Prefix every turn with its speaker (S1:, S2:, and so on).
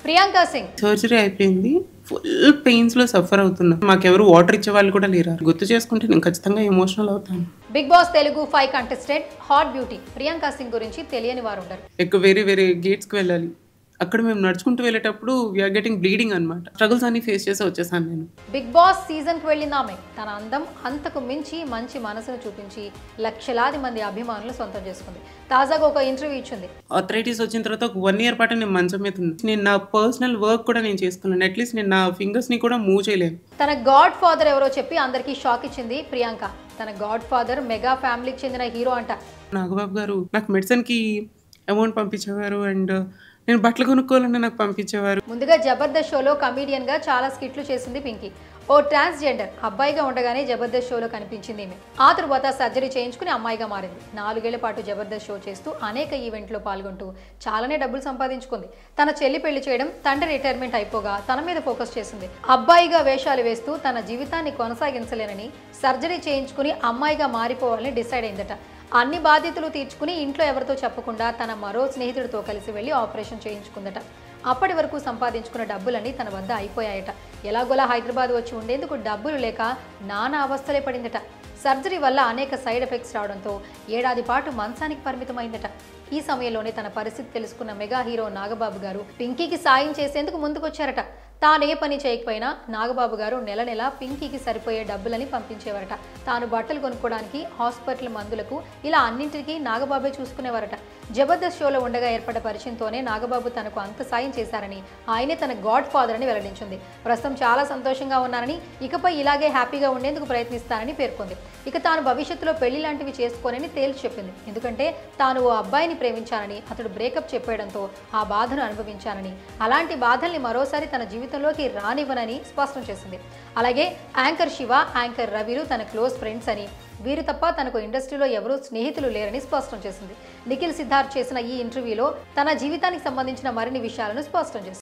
S1: Priyanka Singh
S2: surgery అయిపోయింది. Full pains లో suffer అవుతున్నా. మాకెవరు వాటర్ ఇచ్చే వాళ్ళు కూడా లేరు. గుర్తు చేసుకుంటే నేను ఖచ్చితంగా ఎమోషనల్ అవుతాను.
S1: Big boss Telugu 5 contestant hot beauty Priyanka Singh గురించి తెలియని వారు ఉండరు.
S2: ఎక్కువ వేరే వేరే గేట్స్కి వెళ్ళాలి. అక్కడ మేము నడుచుకుంటూ వెళ్ళేటప్పుడు వీఆర్ గెటింగ్ బ్లీడింగ్ అనమాట. స్ట్రగుల్స్ అన్ని ఫేస్ చేసి వచ్చేసాను నేను.
S1: బిగ్ బాస్ సీజన్కి వెళ్ళిన ఆమె తన అందం అంతకు మించి మంచి మనసును చూపించి లక్షలాది మంది అభిమానులు సొంతం చేసుకుంది. తాజాగా ఒక ఇంటర్వ్యూ ఇచ్చింది.
S2: ఆర్థరైటిస్ వచ్చిన తర్వాత ఒక 1 year పాటు నేను మంచం మీద ఉన్నాను. నేను నా పర్సనల్ వర్క్ కూడా నేను చేసుకున్నాను. అట్లీస్ట్ నేను నా ఫింగర్స్ ని కూడా మూవ్ చేయలేను.
S1: తన గాడ్ ఫాదర్ ఎవరో చెప్పి అందరికీ షాక్ ఇచ్చింది ప్రియాంక. తన గాడ్ ఫాదర్ మెగా ఫ్యామిలీకి చెందిన హీరో అంట.
S2: నాగబాబు గారు నాకు మెడిసిన్ కి అమౌంట్ పంపించేవారు అండ్ నేను బట్టలు కొనుక్కోవాలన్నా నాకు పంపించేవారు.
S1: ముందుగా జబర్దస్త్ షోలో కమీడియన్ గా చాలా స్కిట్లు చేసింది పింకీ. ఓ ట్రాన్స్జెండర్ అబ్బాయిగా ఉండగానే జబర్దస్త్ షోలో కనిపించింది ఈమె. ఆ తరువాత సర్జరీ చేయించుకుని అమ్మాయిగా మారింది. 4 ఏళ్ల పాటు జబర్దస్త్ షో చేస్తూ అనేక ఈవెంట్లో పాల్గొంటూ చాలానే డబ్బులు సంపాదించుకుంది. తన చెల్లి పెళ్లి చేయడం, తండ్రి రిటైర్మెంట్ అయిపోగా తన మీద ఫోకస్ చేసింది. అబ్బాయిగా వేషాలు వేస్తూ తన జీవితాన్ని కొనసాగించలేనని సర్జరీ చేయించుకుని అమ్మాయిగా మారిపోవాలని డిసైడ్ అయిందట. అన్ని బాధ్యతలు తీర్చుకుని ఇంట్లో ఎవరితో చెప్పకుండా తన మరో స్నేహితుడితో కలిసి వెళ్లి ఆపరేషన్ చేయించుకుందట. అప్పటి వరకు సంపాదించుకున్న డబ్బులన్నీ తన వద్ద అయిపోయాయట. ఎలాగోలా హైదరాబాద్ వచ్చి ఉండేందుకు డబ్బులు లేక నానా అవస్థలే పడిందట. సర్జరీ వల్ల అనేక సైడ్ ఎఫెక్ట్స్ రావడంతో ఏడాది పాటు మంచానికి పరిమితమైందట. ఈ సమయంలోనే తన పరిస్థితి తెలుసుకున్న మెగా హీరో నాగబాబు గారు పింకీకి సాయం చేసేందుకు ముందుకొచ్చారట. తానే పని చేయకపోయినా నాగబాబు గారు నెల నెల పింకీకి సరిపోయే డబ్బులని పంపించేవారట. తాను బట్టలు కొనుక్కోవడానికి, హాస్పిటల్ మందులకు ఇలా అన్నింటికీ నాగబాబే చూసుకునేవారట. జబర్దస్త్ షోలో ఉండగా ఏర్పడ్డ పరిచయంతోనే నాగబాబు తనకు అంత సాయం చేశారని, ఆయనే తన గాడ్ ఫాదర్ అని వెల్లడించింది. ప్రస్తుతం చాలా సంతోషంగా ఉన్నానని, ఇకపై ఇలాగే హ్యాపీగా ఉండేందుకు ప్రయత్నిస్తానని పేర్కొంది. ఇక తాను భవిష్యత్తులో పెళ్లి లాంటివి చేసుకోనని తేల్చి చెప్పింది. ఎందుకంటే తాను ఓ అబ్బాయిని ప్రేమించానని, అతడు బ్రేకప్ చెప్పేయడంతో ఆ బాధను అనుభవించానని, అలాంటి బాధల్ని మరోసారి తన జీవితంలోకి రానివ్వనని స్పష్టం చేసింది. అలాగే యాంకర్ శివ, యాంకర్ రవిలు తన క్లోజ్ ఫ్రెండ్స్ అని, వీరు తప్ప తనకు ఇండస్ట్రీలో ఎవరూ స్నేహితులు లేరని స్పష్టం చేసింది. నిఖిల్ సిద్ధార్థ్ చేసిన ఈ ఇంటర్వ్యూలో తన జీవితానికి సంబంధించిన మరిన్ని విషయాలను స్పష్టం చేసింది.